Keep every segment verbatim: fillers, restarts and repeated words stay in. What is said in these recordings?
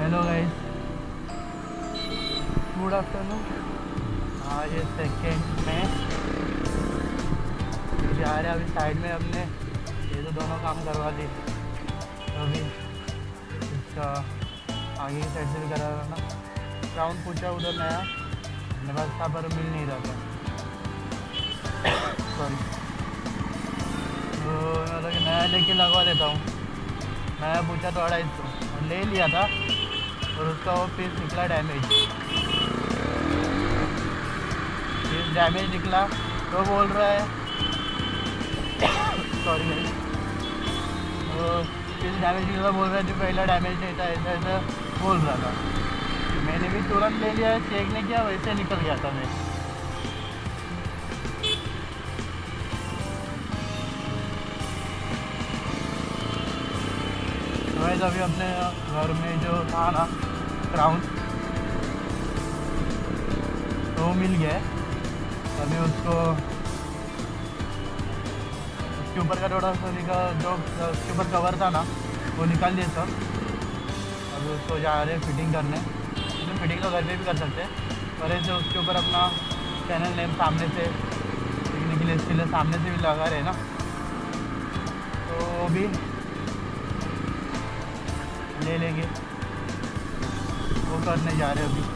Hello guys, good afternoon. आज ये second में जा रहे हैं अभी साइड में अपने, ये तो दोनों काम करवा लिए तो अभी इसका आगे की साइड से भी करा रहा ना। राउंड पूछा उधर नया मेरे पास था पर मिल नहीं रहा था, सॉरी। तो मतलब कि नया लेके लगवा लेता हूँ। नया पूछा तो अढ़ाई सौ और ले लिया था और उसका वो पीस निकला डैमेज। पीस डैमेज निकला तो बोल रहा है सॉरी भाई, वो पीस डैमेज निकला बोल रहा है जो पहला डैमेज नहीं था, ऐसा ऐसा बोल रहा था। मैंने भी तुरंत ले लिया, चेक नहीं किया, वैसे निकल गया था मैं। तो अभी अपने घर में जो था ना क्राउन तो मिल गया है। अभी उसको उसके ऊपर का थोड़ा सा निकाल, जो उसके ऊपर कवर था ना वो निकाल दिए सब। अभी उसको जा रहे हैं फिटिंग करने। तो फिटिंग तो घर पे भी कर सकते हैं, पर ऐसे उसके ऊपर अपना चैनल नेम सामने से दिखने के लिए इसके लिए सामने से भी लगा रहे ना, तो वो भी ले लेंगे। वो करने जा रहे हैं अभी।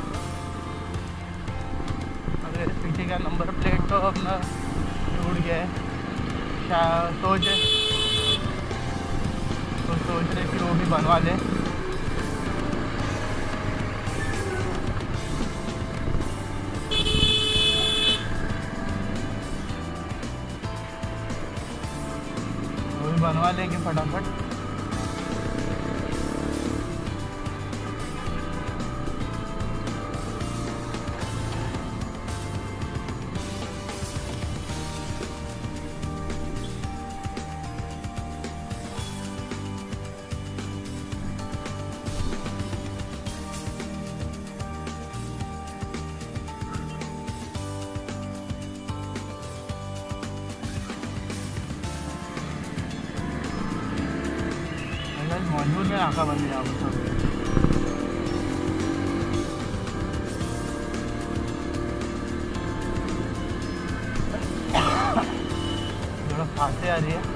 अरे पीछे का नंबर प्लेट तो अपना टूट गया है, सोच तो सोच रहे कि वो भी बनवा लें। वो भी बनवा लेंगे फटाफट। मजबूत में आँखा बंद जाओ थोड़ा खांसी आ रही है।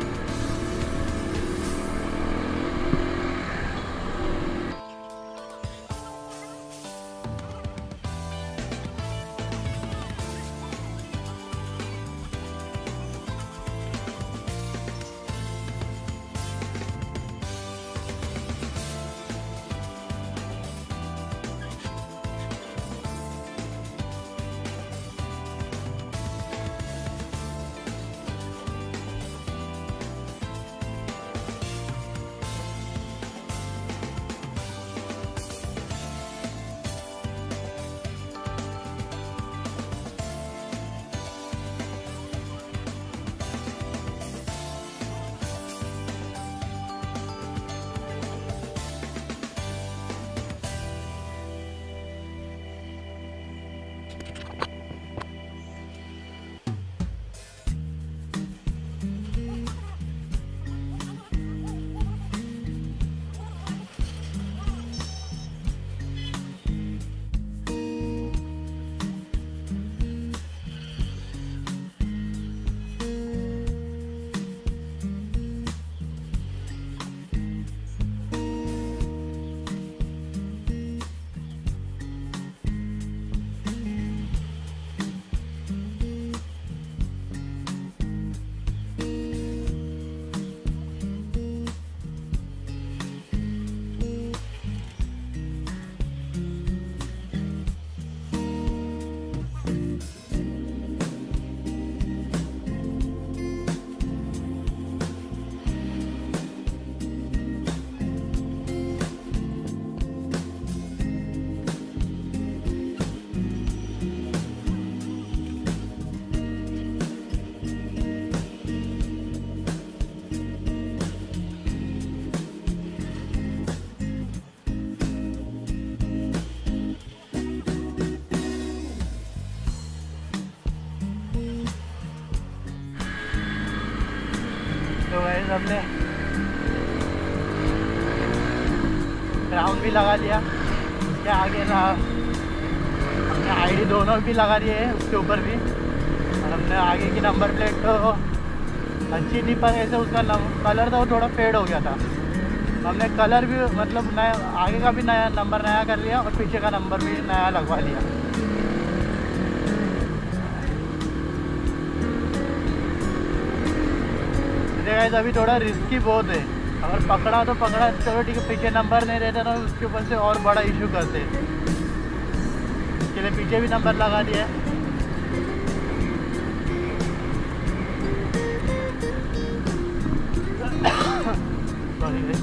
तो गाइस हमने ग्राउंड भी लगा लिया। हमने आगे ना हमने आईडी दोनों भी लगा दिए है उसके ऊपर भी, और हमने आगे की नंबर प्लेट तो अच्छी थी पर ऐसे उसका कलर था वो थोड़ा फेड हो गया था। हमने कलर भी मतलब नया आगे का भी नया नंबर नया कर लिया और पीछे का नंबर भी नया लगवा लिया। गाइस अभी थोड़ा रिस्की बहुत है, अगर पकड़ा तो पकड़ा चलो ठीक है, पीछे नंबर नहीं रहता तो उसके ऊपर से और बड़ा इशू करते। इसके लिए पीछे भी नंबर लगा दिया है। Sorry guys.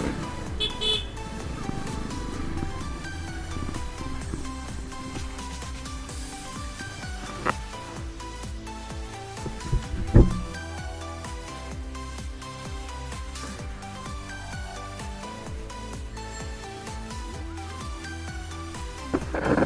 you